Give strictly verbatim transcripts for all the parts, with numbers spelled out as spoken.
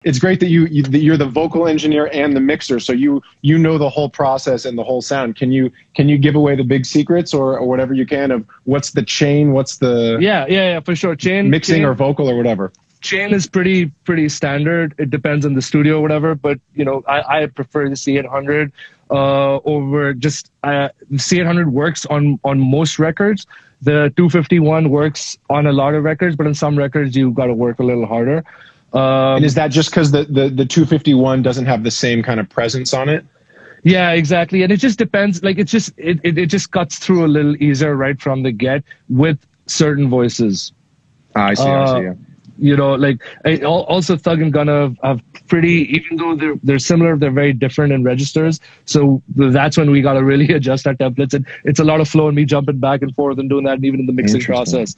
it's great that you, you that you're the vocal engineer and the mixer, so you you know the whole process and the whole sound. Can you can you give away the big secrets or, or whatever you can of what's the chain, what's the yeah yeah yeah for sure chain mixing chain, or vocal or whatever? Chain is pretty pretty standard. It depends on the studio or whatever, but you know I, I prefer the C eight hundred uh, over just uh, the C eight hundred works on on most records. The two fifty-one works on a lot of records, but on some records you got to work a little harder. Um, and is that just because the, the, the two fifty-one doesn't have the same kind of presence on it? Yeah, exactly. And it just depends. Like, it's just, it, it, it just cuts through a little easier right from the get with certain voices. Ah, I see, uh, I see, yeah. You know, like, I, also Thug and Gunna have pretty, even though they're, they're similar, they're very different in registers. So that's when we got to really adjust our templates. And it's a lot of flow and me jumping back and forth and doing that, and even in the mixing process.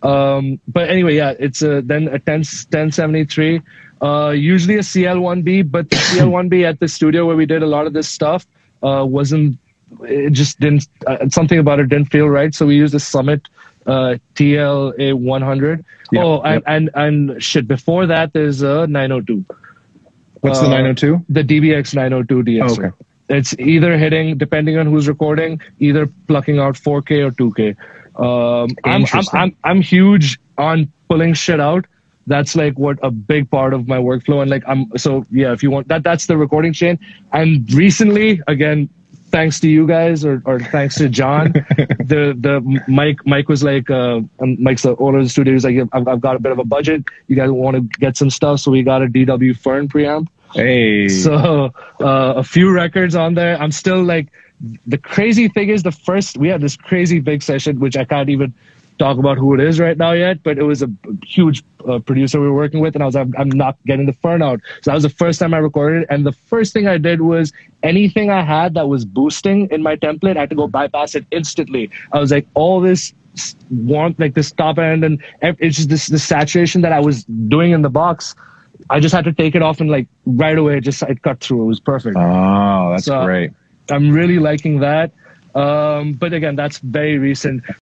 Um, but anyway, yeah, it's a, then a ten seventy-three, uh, usually a C L one B, but the C L one B at the studio where we did a lot of this stuff, uh, wasn't, it just didn't, uh, something about it didn't feel right. So we used the Summit, uh, T L A one hundred. Yep, oh, and, yep. and, and shit, before that, there's a nine oh two. What's uh, the nine oh two? The D B X nine oh two D S O. Oh, okay. It's either hitting, depending on who's recording, either plucking out four K or two K. Um, I'm, I'm, I'm, I'm huge on pulling shit out. That's like what a big part of my workflow. And like, I'm, so yeah, if you want that, that's the recording chain. And recently, again, thanks to you guys or, or thanks to John, the, the Mike, Mike was like, uh, Mike's the owner of the studio. He's like, I've, I've got a bit of a budget. You guys want to get some stuff. So we got a D W Fern preamp. Hey. So, uh, a few records on there. I'm still like, the crazy thing is the first, we had this crazy big session, which I can't even talk about who it is right now yet, but it was a huge uh, producer we were working with, and I was, I'm, I'm not getting the Fern out. So that was the first time I recorded, and the first thing I did was anything I had that was boosting in my template, I had to go bypass it instantly. I was like, all this warmth, like this top end, and it's just this, this saturation that I was doing in the box, I just had to take it off and like right away, just it cut through. It was perfect. Oh, that's so, great. I'm really liking that. Um, but again, that's very recent.